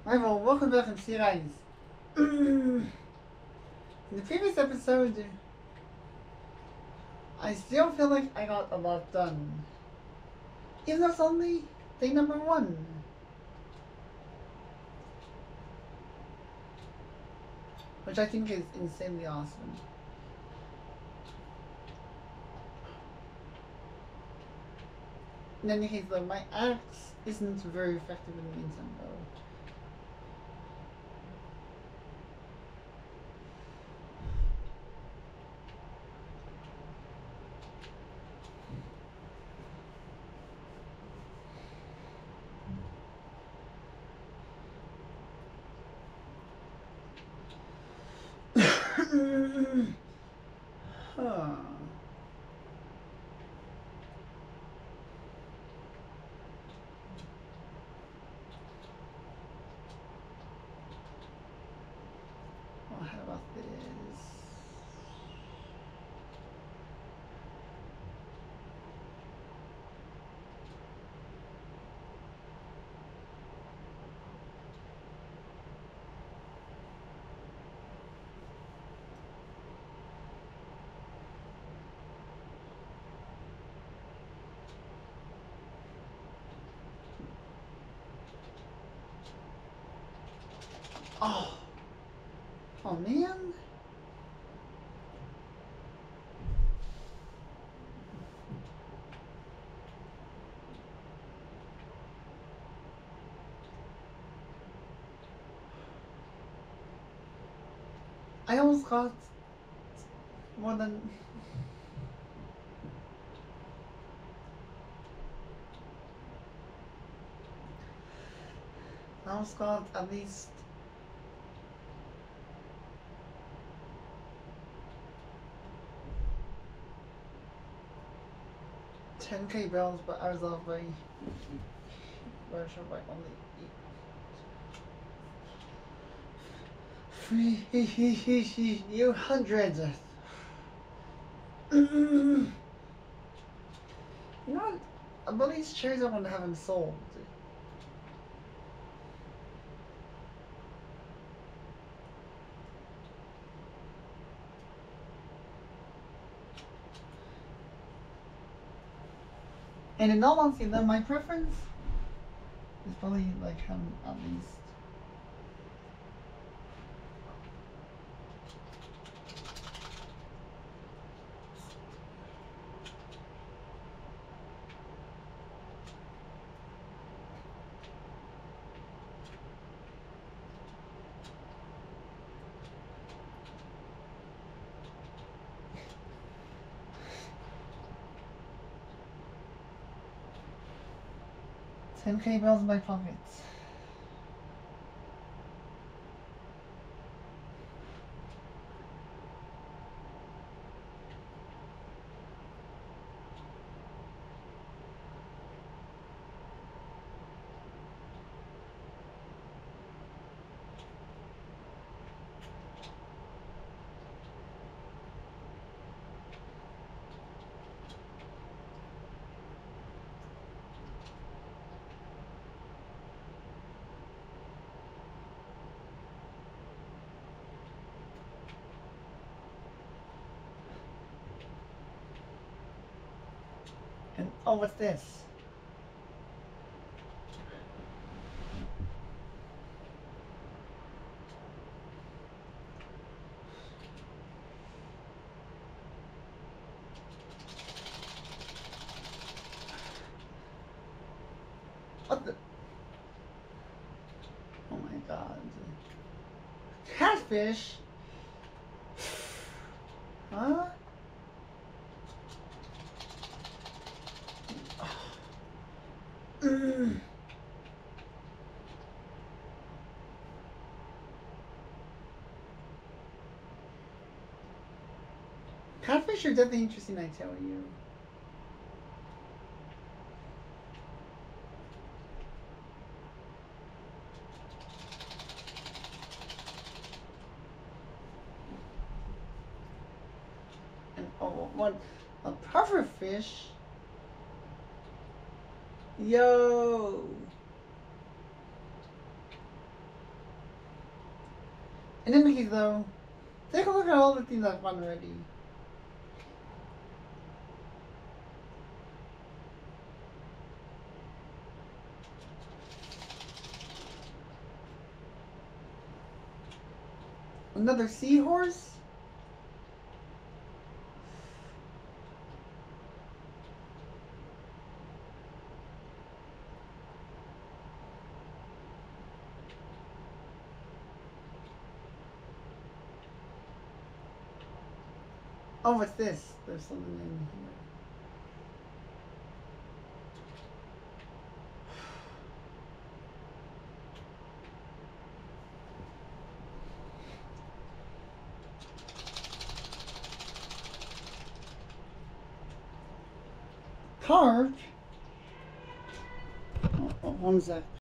Hi, well, welcome back from series. In the previous episode, I still feel like I got a lot done. Even though it's only day number 1. Which I think is insanely awesome. In any case, though, my axe isn't very effective in the meantime, though. Huh. Well, how about this? Oh man. I almost got more than... I almost got at least... 10k bells, but I was off by version by only 300. You know what? About these chairs I want to have them sold. And in all honesty, then my preference is probably like having at least. $10k bills in my pockets. And oh, what's this? What the? Oh my god. Catfish? Huh? Catfish are definitely interesting, I tell you. And oh, what? A pufferfish? Yo! In any case, though, take a look at all the things I've won already. Another seahorse? Oh, what's this? There's something in here. Carved? Oh, one sec.